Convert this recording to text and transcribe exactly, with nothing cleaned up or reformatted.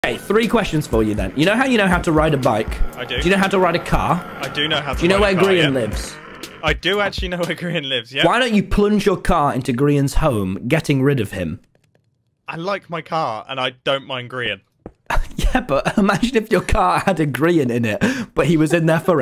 Okay, three questions for you then. You know how you know how to ride a bike? I do. Do you know how to ride a car? I do know how to Do you know ride where a car, Grian yeah. lives? I do actually know where Grian lives, yeah. Why don't you plunge your car into Grian's home, getting rid of him? I like my car, and I don't mind Grian. Yeah, but imagine if your car had a Grian in it, but he was in there forever.